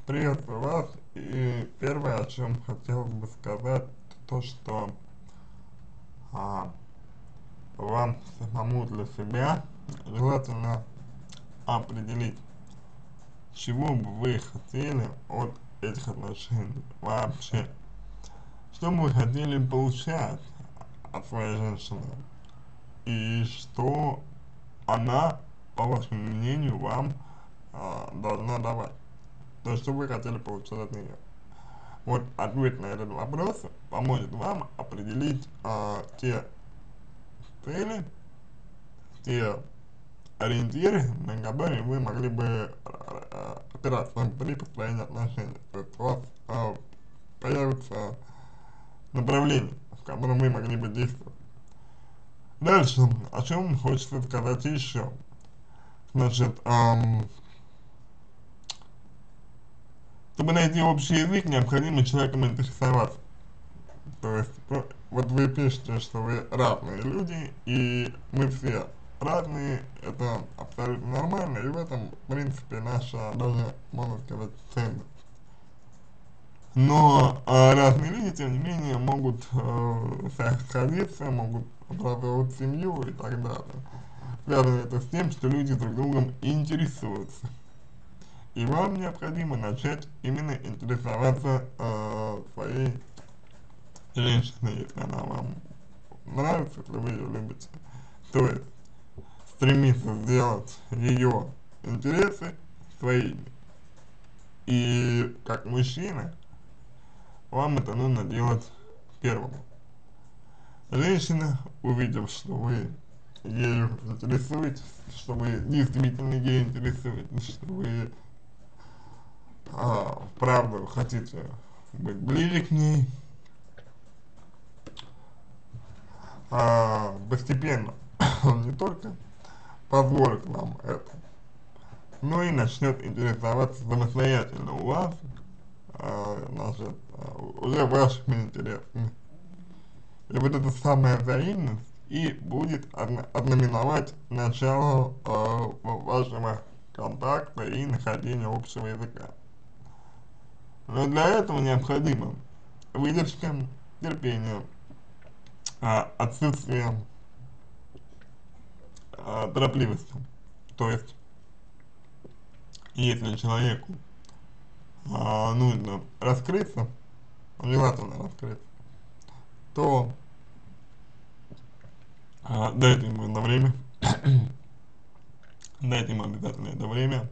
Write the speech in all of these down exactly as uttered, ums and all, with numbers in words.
Приветствую вас. И первое, о чем хотелось бы сказать, то, что а, вам самому для себя желательно определить, чего бы вы хотели от этих отношений вообще. Что бы вы хотели получать от своей женщины и что она, по вашему мнению, вам а, должна давать. То есть, что вы хотели получать от нее. Вот ответ на этот вопрос поможет вам определить а, те цели, те ориентиры, на которые вы могли бы а, опираться при построении отношений. То есть у вас а, появится направление, в котором вы могли бы действовать. Дальше, о чем хочется сказать еще. Значит, эм, чтобы найти общий язык, необходимо человеком интересоваться. То есть, ну, вот вы пишете, что вы разные люди, и мы все разные, это абсолютно нормально, и в этом, в принципе, наша, даже, можно сказать, ценность. Но а, разные люди, тем не менее, могут э, сходиться, могут образовывать семью и так далее. Связано это с тем, что люди друг другом интересуются. И вам необходимо начать именно интересоваться э, своей женщиной, если она вам нравится, если вы ее любите. То есть стремиться сделать ее интересы своими. И как мужчина вам это нужно делать первому. Женщина, увидев, что вы ею интересуетесь, что вы действительно ею интересуетесь, что вы а, вправду хотите быть ближе к ней, а, постепенно не только позволит вам это, но и начнет интересоваться самостоятельно у вас, а, значит, а, уже вашими интересами. И вот эта самая взаимность и будет ознаменовать начало э, вашего контакта и нахождения общего языка. Но для этого необходимо выдержка, терпение, э, отсутствие э, торопливости. То есть, если человеку э, нужно раскрыться, желательно раскрыться, то э, дайте ему на время, дайте ему обязательно это время,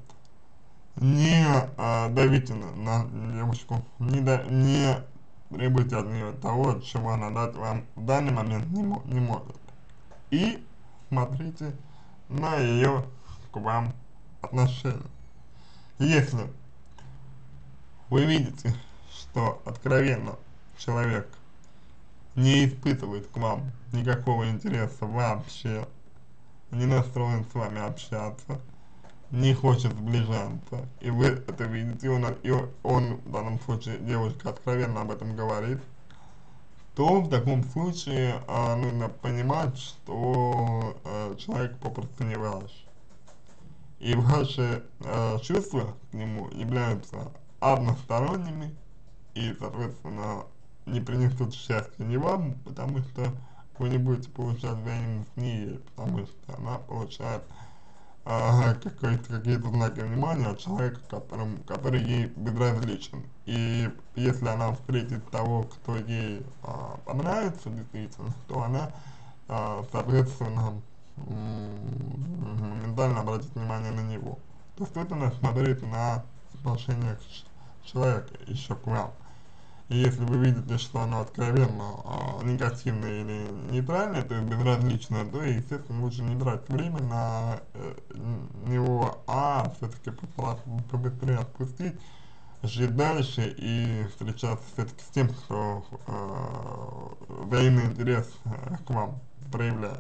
не а, давите на, на девушку, не, да, не требуйте от нее того, чего она дать вам в данный момент не, не может. И смотрите на ее к вам отношения. Если вы видите, что откровенно человек не испытывает к вам никакого интереса вообще, не настроен с вами общаться, не хочет сближаться, и вы это видите, и он, и он, в данном случае, девушка откровенно об этом говорит, то в таком случае а, нужно понимать, что а, человек попросту не ваш. И ваши а, чувства к нему являются односторонними и, соответственно, не принесут счастья ни вам, потому что вы не будете получать взаимность ни ей, потому что она получает а, какие-то знаки внимания от человека, которым, который ей безразличен. И если она встретит того, кто ей а, понравится действительно, то она, а, соответственно, моментально обратит внимание на него. То есть это надо смотреть на отношение человека еще к вам. И если вы видите, что оно откровенно а, негативное или нейтральное, то есть безразличное, то, естественно, лучше не тратить время на э, него, а все-таки побыстрее отпустить, жить дальше и встречаться все-таки с тем, кто э, взаимный интерес э, к вам проявляет.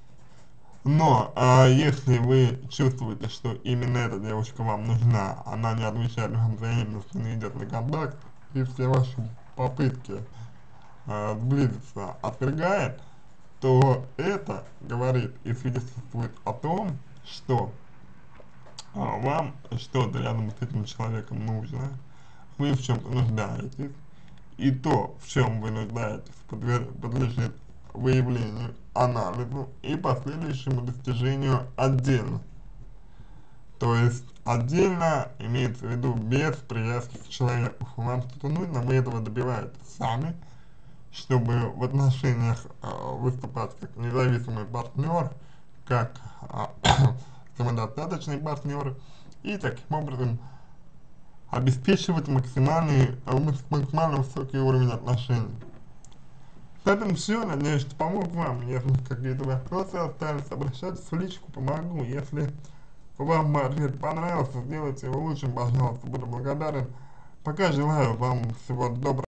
Но а если вы чувствуете, что именно эта девушка вам нужна, она не отвечает вам взаимностью, не идет на контакт, и все ваши попытки э, сблизиться отвергает, то это говорит и свидетельствует о том, что э, вам что-то рядом с этим человеком нужно, вы в чем-то нуждаетесь, и то, в чем вы нуждаетесь, подлежит выявлению, анализу и последующему достижению отдельно. То есть отдельно имеется в виду без привязки к человеку. Вам что-то нужно, вы этого добиваетесь сами, чтобы в отношениях э, выступать как независимый партнер, как э, самодостаточный партнер, и таким образом обеспечивать максимальный, э, максимально высокий уровень отношений. В этом все. Надеюсь, что помог вам. Если какие-то вопросы остались, обращайтесь в личку, помогу. Если вам ответ понравился, сделайте его лучшим, пожалуйста, буду благодарен. Пока желаю вам всего доброго.